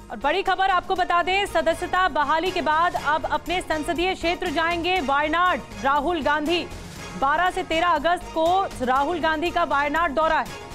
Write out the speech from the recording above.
और बड़ी खबर आपको बता दें, सदस्यता बहाली के बाद अब अपने संसदीय क्षेत्र जाएंगे वायनाड राहुल गांधी। 12 से 13 अगस्त को राहुल गांधी का वायनाड दौरा है।